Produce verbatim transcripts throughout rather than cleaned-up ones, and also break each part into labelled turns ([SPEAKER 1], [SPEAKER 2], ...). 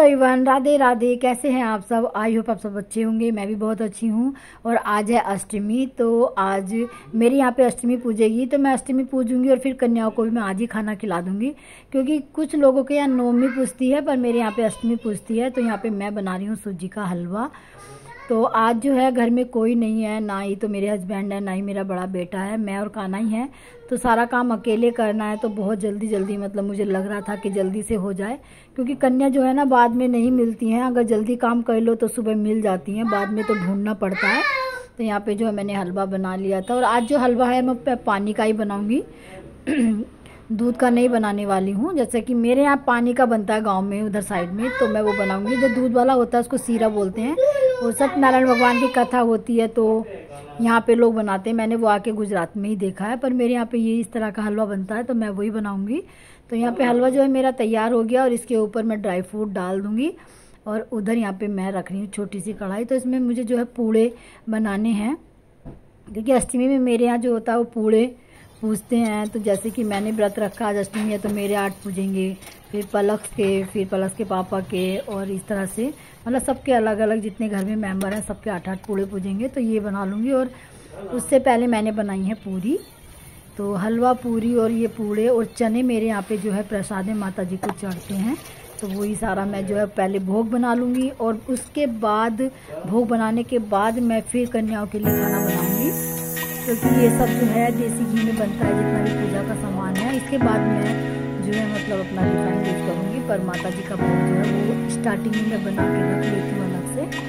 [SPEAKER 1] Everyone, Radhe Radhe. कैसे हैं आप सब? आई होप आप सब अच्छे होंगे। मैं भी बहुत अच्छी हूँ। और आज है अष्टमी, तो आज मेरे यहाँ पे अष्टमी पूजेगी, तो मैं अष्टमी पूजूंगी और फिर कन्याओं को भी मैं आज ही खाना खिला दूंगी, क्योंकि कुछ लोगों के यहाँ नवमी पूजती है पर मेरे यहाँ पे अष्टमी पूजती है। तो यहाँ पे मैं बना रही हूँ सूजी का हलवा। तो आज जो है घर में कोई नहीं है, ना ही तो मेरे हस्बैंड है, ना ही मेरा बड़ा बेटा है, मैं और कान्हा ही है। तो सारा काम अकेले करना है, तो बहुत जल्दी जल्दी मतलब मुझे लग रहा था कि जल्दी से हो जाए, क्योंकि कन्या जो है ना बाद में नहीं मिलती हैं। अगर जल्दी काम कर लो तो सुबह मिल जाती हैं, बाद में तो ढूंढना पड़ता है। तो यहाँ पे जो है मैंने हलवा बना लिया था, और आज जो हलवा है मैं पानी का ही बनाऊँगी, दूध का नहीं बनाने वाली हूँ। जैसे कि मेरे यहाँ पानी का बनता है गांव में, उधर साइड में, तो मैं वो बनाऊँगी। जो दूध वाला होता है उसको सीरा बोलते हैं। वो सत्यनारायण भगवान की कथा होती है तो यहाँ पे लोग बनाते हैं। मैंने वो आके गुजरात में ही देखा है, पर मेरे यहाँ पे ये इस तरह का हलवा बनता है, तो मैं वही बनाऊँगी। तो यहाँ पे हलवा जो है मेरा तैयार हो गया, और इसके ऊपर मैं ड्राई फ्रूट डाल दूँगी। और उधर यहाँ पे मैं रख रही हूँ छोटी सी कढ़ाई, तो इसमें मुझे जो है पूड़े बनाने हैं, क्योंकि अष्टमी में मेरे यहाँ जो होता है वो पूड़े पूजते हैं। तो जैसे कि मैंने व्रत रखा, आज अष्टमी है तो मेरे आठ पूजेंगे, फिर पलक के, फिर पलक के पापा के, और इस तरह से मतलब सबके अलग अलग जितने घर में मेंबर हैं सबके आठ आठ पूड़े पूजेंगे। तो ये बना लूँगी। और उससे पहले मैंने बनाई है पूरी। तो हलवा, पूरी और ये पूड़े और चने मेरे यहाँ पे जो है प्रसाद माता जी को चढ़ते हैं। तो वही सारा मैं जो है पहले भोग बना लूँगी, और उसके बाद भोग बनाने के बाद मैं फिर कन्याओं के लिए खाना बनाऊँगी, क्योंकि ये सब जो है देसी घी में बनता है जितना भी पूजा का सामान है। इसके बाद मैं जो है मतलब अपना रिफाइंड यूज़ करूँगी, पर माता जी का भोग जो है वो स्टार्टिंग में मैं बना के रख लेती हूँ अलग से।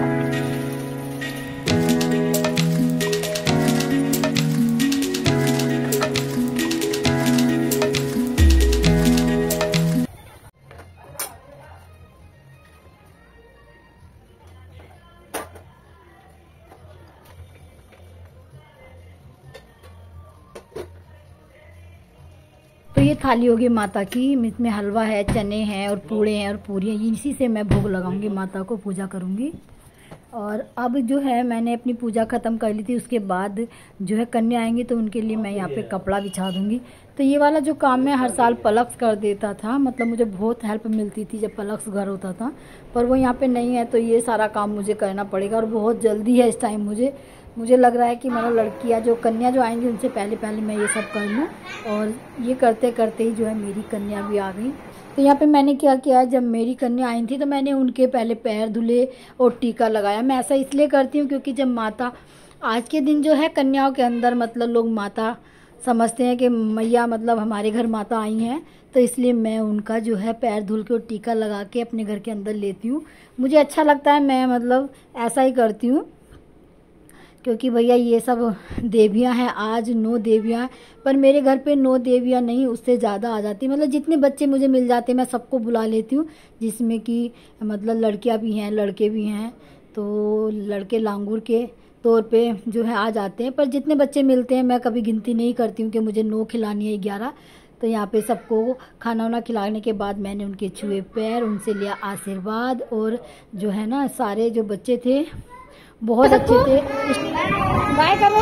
[SPEAKER 1] तो ये थाली होगी माता की, इसमें हलवा है, चने हैं और पूड़े हैं और पूरियाँ, इसी से मैं भोग लगाऊंगी, माता को पूजा करूंगी। और अब जो है मैंने अपनी पूजा ख़त्म कर ली थी, उसके बाद जो है कन्या आएंगी तो उनके लिए मैं यहाँ पे कपड़ा बिछा दूंगी। तो ये वाला जो काम मैं हर साल पलक्स कर देता था, मतलब मुझे बहुत हेल्प मिलती थी जब पलक्स घर होता था, पर वो यहाँ पे नहीं है, तो ये सारा काम मुझे करना पड़ेगा। और बहुत जल्दी है इस टाइम, मुझे मुझे लग रहा है कि मतलब लड़कियाँ जो कन्या जो आएंगी उनसे पहले पहले मैं ये सब कर लूँ। और ये करते करते ही जो है मेरी कन्या भी आ गई। तो यहाँ पे मैंने क्या किया, जब मेरी कन्या आई थी तो मैंने उनके पहले पैर धुले और टीका लगाया। मैं ऐसा इसलिए करती हूँ क्योंकि जब माता, आज के दिन जो है कन्याओं के अंदर मतलब लोग माता समझते हैं कि मैया मतलब हमारे घर माता आई हैं, तो इसलिए मैं उनका जो है पैर धुल के और टीका लगा के अपने घर के अंदर लेती हूँ। मुझे अच्छा लगता है, मैं मतलब ऐसा ही करती हूँ, क्योंकि भैया ये सब देवियाँ हैं, आज नौ देवियाँ, पर मेरे घर पे नौ देवियाँ नहीं, उससे ज़्यादा आ जाती। मतलब जितने बच्चे मुझे मिल जाते मैं सबको बुला लेती हूँ, जिसमें कि मतलब लड़कियाँ भी हैं, लड़के भी हैं। तो लड़के लांगूर के तौर पे जो है आ जाते हैं, पर जितने बच्चे मिलते हैं मैं कभी गिनती नहीं करती हूँ कि मुझे नौ खिलानी है, ग्यारह। तो यहाँ पे सबको खाना वाना खिलाने के बाद मैंने उनके छुए पैर, उनसे लिया आशीर्वाद। और जो है ना सारे जो बच्चे थे बहुत अच्छे थे। बाय करो,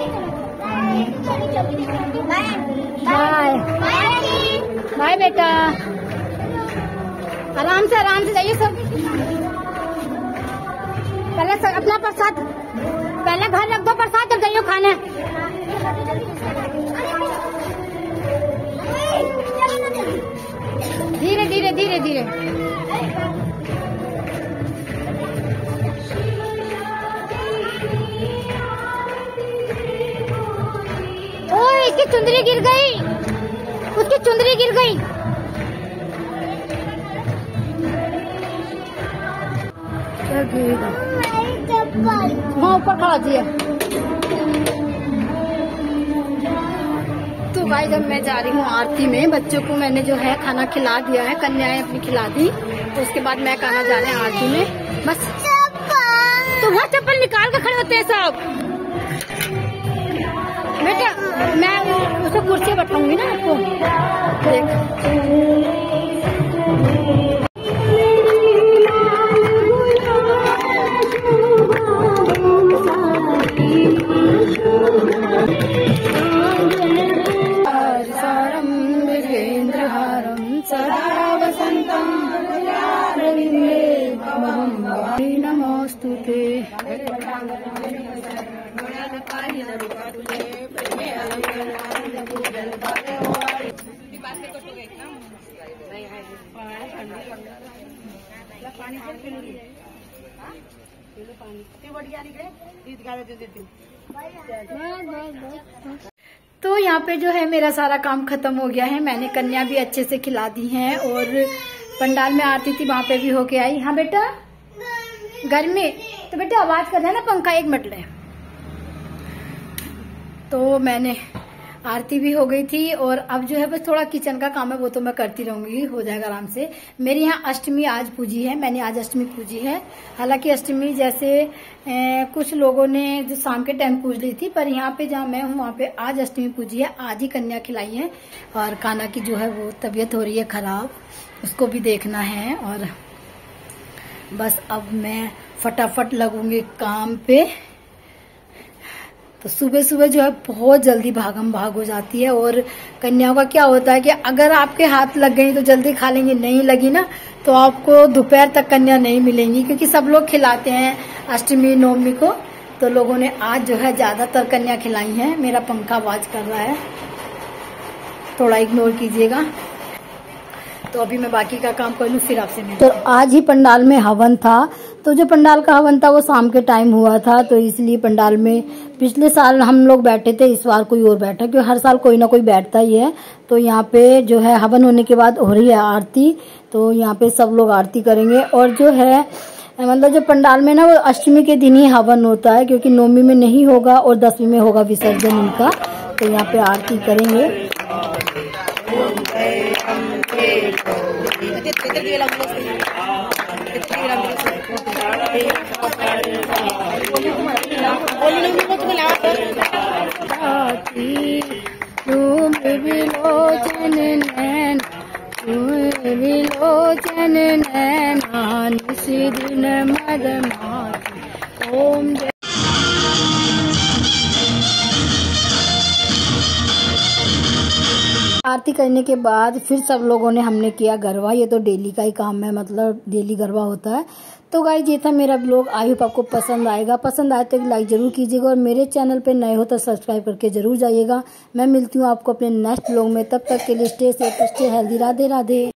[SPEAKER 1] बाय बाय बेटा, आराम से आराम से जाइए सब। पहले सब अपना प्रसाद पहले घर रख दो, प्रसाद जब जाइए खाने। धीरे धीरे धीरे धीरे इसकी चुंदरी गिर गई, उसकी चुंदरी गिर गई। हाँ ऊपर खड़ा दिया। तो भाई जब मैं जा रही हूँ आरती में, बच्चों को मैंने जो है खाना खिला दिया है, कन्याएं अपनी खिला दी, तो उसके बाद मैं कहाँ जा रहे हैं आरती में बस। तो वहाँ चप्पल निकाल के खड़े होते हैं सब। बेटा मैं उसे कुर्सी बैठाऊंगी ना आपको, देख। सदा वसंतम नमोस्तुते। तो यहाँ पे जो है मेरा सारा काम खत्म हो गया है। मैंने कन्या भी अच्छे से खिला दी हैं और पंडाल में आरती थी वहां पे भी होके आई। हाँ बेटा, घर में तो बेटा आवाज कर रहा है ना पंखा, एक मिनट ले। तो मैंने आरती भी हो गई थी और अब जो है बस थोड़ा किचन का काम है, वो तो मैं करती रहूंगी, हो जाएगा आराम से। मेरी यहाँ अष्टमी आज पूजी है, मैंने आज अष्टमी पूजी है। हालांकि अष्टमी जैसे ए, कुछ लोगों ने जो शाम के टाइम पूज ली थी, पर यहाँ पे जहाँ मैं हूँ वहाँ पे आज अष्टमी पूजी है। आज ही कन्या खिलाई है और कान्हा की जो है वो तबीयत हो रही है खराब, उसको भी देखना है। और बस अब मैं फटाफट लगूंगी काम पे। तो सुबह सुबह जो है बहुत जल्दी भागम भाग हो जाती है। और कन्याओं का क्या होता है कि अगर आपके हाथ लग गई तो जल्दी खा लेंगी, नहीं लगी ना तो आपको दोपहर तक कन्या नहीं मिलेंगी, क्योंकि सब लोग खिलाते हैं अष्टमी नवमी को। तो लोगों ने आज जो है ज्यादातर कन्या खिलाई हैं। मेरा पंखा आवाज कर रहा है, थोड़ा इग्नोर कीजिएगा। तो अभी मैं बाकी का काम कर लूँ फिर आपसे मैं। तो आज ही पंडाल में हवन था, तो जो पंडाल का हवन था वो शाम के टाइम हुआ था, तो इसलिए पंडाल में पिछले साल हम लोग बैठे थे, इस बार कोई और बैठा, क्योंकि हर साल कोई ना कोई बैठता ही है। तो यहाँ पे जो है हवन होने के बाद हो रही है आरती, तो यहाँ पे सब लोग आरती करेंगे। और जो है मतलब जो पंडाल में ना वो अष्टमी के दिन ही हवन होता है, क्योंकि नवमी में नहीं होगा और दसवीं में होगा विसर्जन उनका। तो यहाँ पे आरती करेंगे। विलोचन नैन विलोचन नैना निशिदिन मदमाति ओम। आरती करने के बाद फिर सब लोगों ने हमने किया गरबा। ये तो डेली का ही काम है, मतलब डेली गरबा होता है। तो गाइस ये था मेरा ब्लॉग, आई होप आपको पसंद आएगा। पसंद आए तो लाइक जरूर कीजिएगा और मेरे चैनल पे नए हो तो सब्सक्राइब करके जरूर जाइएगा। मैं मिलती हूँ आपको अपने नेक्स्ट ब्लॉग में, तब तक के लिए stay safe, stay healthy. Radhe Radhe.